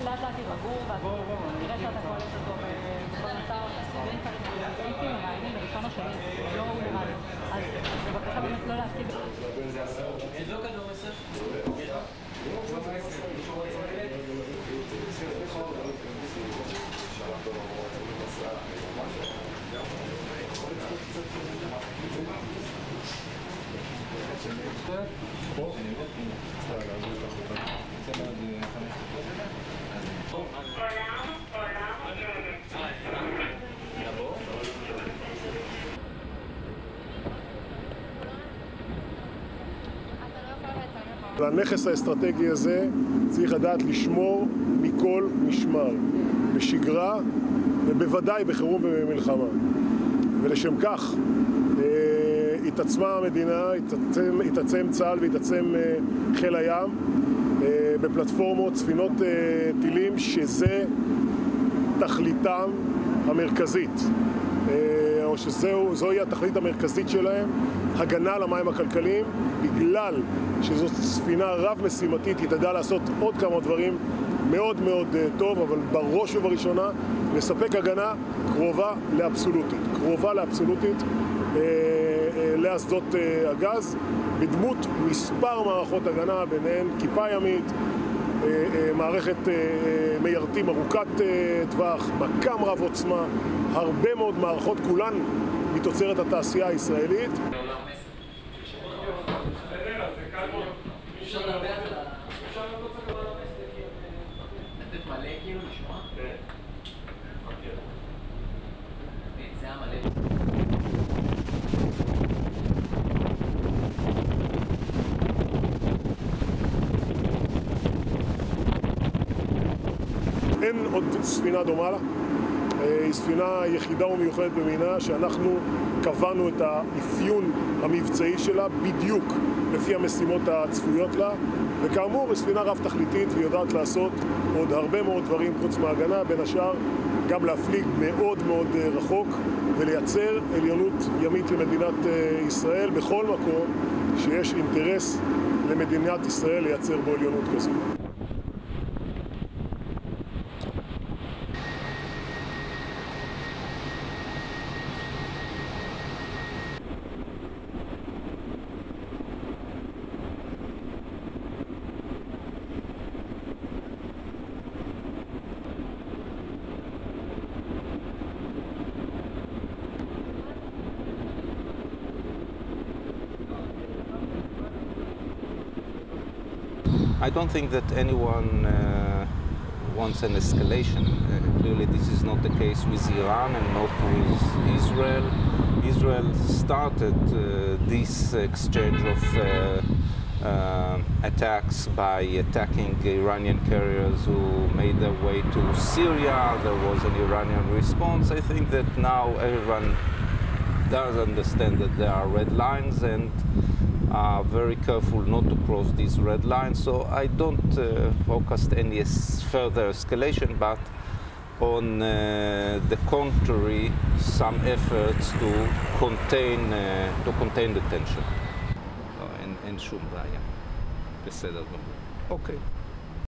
לאט לאט יירגעו, ואתה תראה שאתה קולט אותו במצב, הסטודנטים מראיינים בראשון השני, לא הוא נראה לי. אז בבקשה באמת לא להציג. לא כדור מסף? והנכס האסטרטגי הזה צריך לדעת לשמור מכל משמר, בשגרה ובוודאי בחירום ובמלחמה. ולשם כך התעצמה המדינה, התעצם צה"ל והתעצם חיל הים בפלטפורמות, ספינות טילים, שזה תכליתם המרכזית, או שזוהי התכלית המרכזית שלהם, הגנה על המים הכלכליים, בגלל שזאת ספינה רב-משימתית, היא תדע לעשות עוד כמה דברים מאוד מאוד טוב, אבל בראש ובראשונה לספק הגנה קרובה לאבסולוטית לאסדות הגז, בדמות מספר מערכות הגנה, ביניהן כיפה ימית, מערכת מיירטים ארוכת טווח, מקם רב עוצמה, הרבה מאוד מערכות, כולן מתוצרת התעשייה הישראלית. אין עוד ספינה דומה לה, היא ספינה יחידה ומיוחדת במינה שאנחנו קבענו את האפיון המבצעי שלה בדיוק לפי המשימות הצפויות לה, וכאמור היא ספינה רב תכליתית והיא יודעת לעשות עוד הרבה מאוד דברים חוץ מהגנה, בין השאר גם להפליג מאוד מאוד רחוק ולייצר עליונות ימית למדינת ישראל בכל מקום שיש אינטרס למדינת ישראל לייצר בו עליונות כזו. I don't think that anyone wants an escalation. Clearly this is not the case with Iran and not with Israel. Israel started this exchange of attacks by attacking Iranian carriers who made their way to Syria. There was an Iranian response. I think that now everyone does understand that there are red lines and are very careful not to cross these red lines. So I don't forecast any further escalation, but on the contrary, some efforts to contain the tension. אין שום בעיה. בסדר גמור. אוקיי.